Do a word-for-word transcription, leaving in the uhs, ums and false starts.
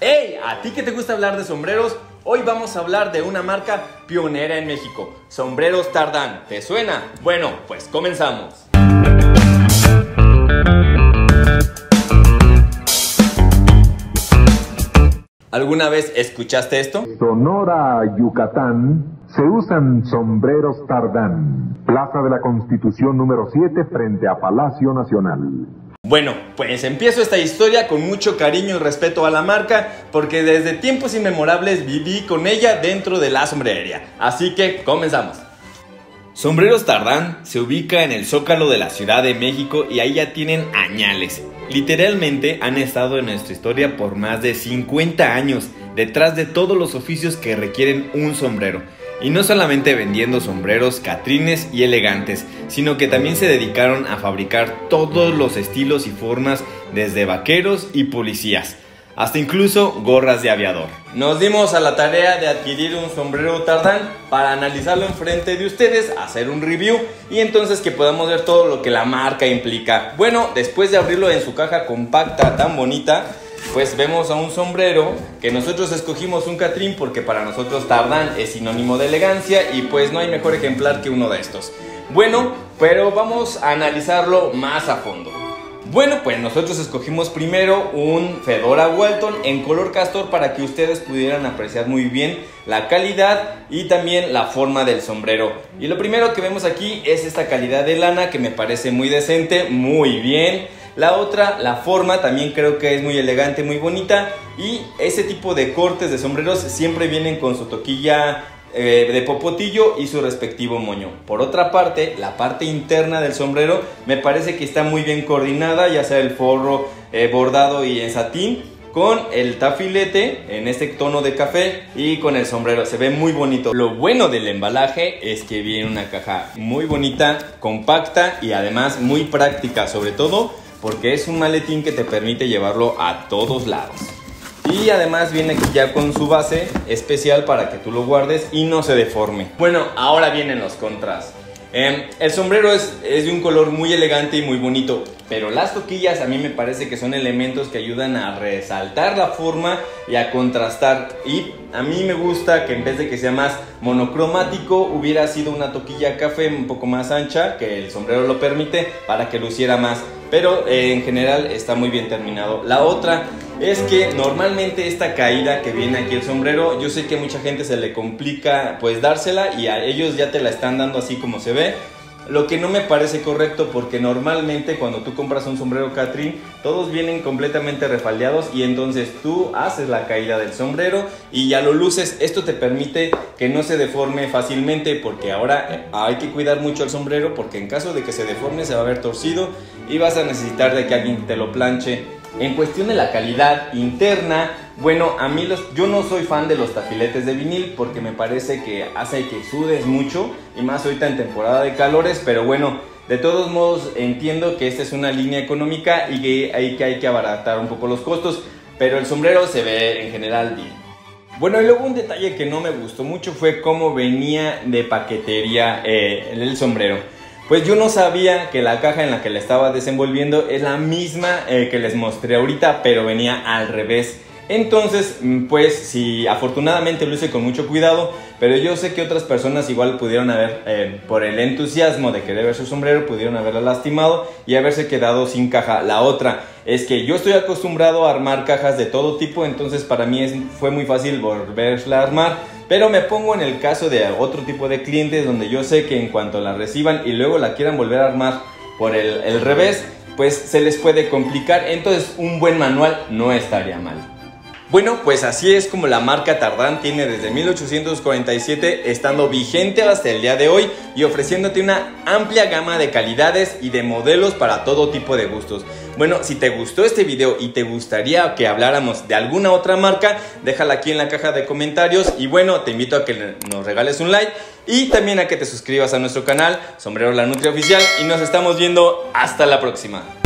¡Hey! ¿A ti que te gusta hablar de sombreros? Hoy vamos a hablar de una marca pionera en México, Sombreros Tardán. ¿Te suena? Bueno, pues comenzamos. ¿Alguna vez escuchaste esto? Sonora, Yucatán, se usan sombreros Tardán. Plaza de la Constitución número siete frente a Palacio Nacional. Bueno, pues empiezo esta historia con mucho cariño y respeto a la marca, porque desde tiempos inmemorables viví con ella dentro de la sombrería. Así que comenzamos. Sombreros Tardán se ubica en el Zócalo de la Ciudad de México y ahí ya tienen añales. Literalmente han estado en nuestra historia por más de cincuenta años, detrás de todos los oficios que requieren un sombrero. Y no solamente vendiendo sombreros catrines y elegantes, sino que también se dedicaron a fabricar todos los estilos y formas, desde vaqueros y policías, hasta incluso gorras de aviador. Nos dimos a la tarea de adquirir un sombrero Tardán para analizarlo enfrente de ustedes, hacer un review y entonces que podamos ver todo lo que la marca implica. Bueno, después de abrirlo en su caja compacta tan bonita, pues vemos a un sombrero que nosotros escogimos un catrín porque para nosotros Tardán es sinónimo de elegancia y pues no hay mejor ejemplar que uno de estos. Bueno, pero vamos a analizarlo más a fondo. Bueno, pues nosotros escogimos primero un Fedora Walton en color castor para que ustedes pudieran apreciar muy bien la calidad y también la forma del sombrero. Y lo primero que vemos aquí es esta calidad de lana que me parece muy decente, muy bien. La otra, la forma, también creo que es muy elegante, muy bonita. Y ese tipo de cortes de sombreros siempre vienen con su toquilla eh, de popotillo y su respectivo moño. Por otra parte, la parte interna del sombrero me parece que está muy bien coordinada, ya sea el forro eh, bordado y en satín, con el tafilete en este tono de café y con el sombrero. Se ve muy bonito. Lo bueno del embalaje es que viene una caja muy bonita, compacta y además muy práctica, sobre todo porque es un maletín que te permite llevarlo a todos lados. Y además viene aquí ya con su base especial para que tú lo guardes y no se deforme. Bueno, ahora vienen los contras. Eh, el sombrero es, es de un color muy elegante y muy bonito, pero las toquillas a mí me parece que son elementos que ayudan a resaltar la forma y a contrastar. Y a mí me gusta que en vez de que sea más monocromático hubiera sido una toquilla café un poco más ancha, que el sombrero lo permite, para que luciera más. Pero eh, en general está muy bien terminado. La otra es que normalmente esta caída que viene aquí el sombrero, yo sé que a mucha gente se le complica pues dársela y a ellos ya te la están dando así como se ve. Lo que no me parece correcto, porque normalmente cuando tú compras un sombrero catrín todos vienen completamente refaldeados y entonces tú haces la caída del sombrero y ya lo luces. Esto te permite que no se deforme fácilmente, porque ahora hay que cuidar mucho el sombrero, porque en caso de que se deforme se va a ver torcido y vas a necesitar de que alguien te lo planche. En cuestión de la calidad interna, bueno, a mí los, yo no soy fan de los tafiletes de vinil porque me parece que hace que sudes mucho y más ahorita en temporada de calores, pero bueno, de todos modos entiendo que esta es una línea económica y que hay que, hay que abaratar un poco los costos, pero el sombrero se ve en general bien. Bueno, y luego un detalle que no me gustó mucho fue cómo venía de paquetería eh, el sombrero. Pues yo no sabía que la caja en la que la estaba desenvolviendo es la misma eh, que les mostré ahorita, pero venía al revés. Entonces, pues sí, afortunadamente lo hice con mucho cuidado, pero yo sé que otras personas igual pudieron haber, eh, por el entusiasmo de querer ver su sombrero, pudieron haberla lastimado y haberse quedado sin caja. La otra es que yo estoy acostumbrado a armar cajas de todo tipo, entonces para mí es, fue muy fácil volverla a armar. Pero me pongo en el caso de otro tipo de clientes donde yo sé que en cuanto la reciban y luego la quieran volver a armar por el, el revés, pues se les puede complicar. Entonces un buen manual no estaría mal. Bueno, pues así es como la marca Tardán tiene desde mil ochocientos cuarenta y siete estando vigente hasta el día de hoy y ofreciéndote una amplia gama de calidades y de modelos para todo tipo de gustos. Bueno, si te gustó este video y te gustaría que habláramos de alguna otra marca, déjala aquí en la caja de comentarios y bueno, te invito a que nos regales un like y también a que te suscribas a nuestro canal Sombrero La Nutria Oficial y nos estamos viendo hasta la próxima.